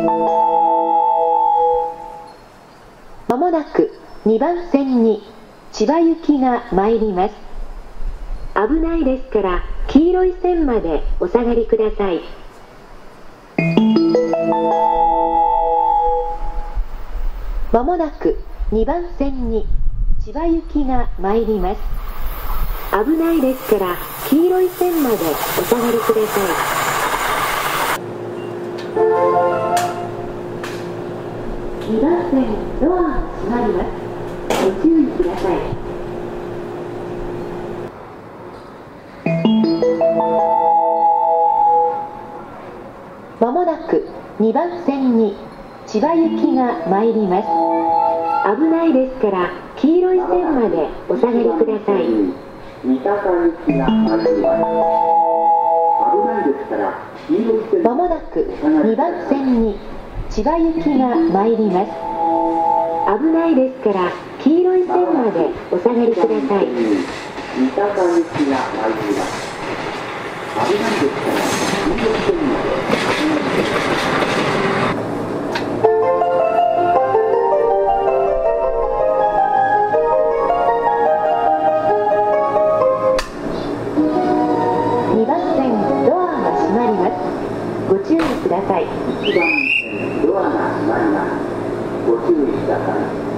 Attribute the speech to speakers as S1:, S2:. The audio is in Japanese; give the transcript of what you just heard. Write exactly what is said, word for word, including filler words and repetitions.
S1: まもなくにばん線に千葉行きが参ります。危ないですから黄色い線までお下がりください。まもなくにばん線に千葉行きが参ります。危ないですから黄色い線までお下がりください。にばん線ドアが閉まります。ご注意ください。まもなくにばん線に千葉行きが参ります。危ないですから黄色い線までお下がりください。
S2: 三鷹行きが参ります。危ないですから黄色い線。
S1: まもなくにばん線に千葉行きが参ります。危ないですから黄色い線までお下がりください。
S2: 三鷹行きが参ります。危ないですから黄色い線までお下がりください。
S1: ご注意ください。
S2: いちばん線ドアが閉まります。ご注意ください。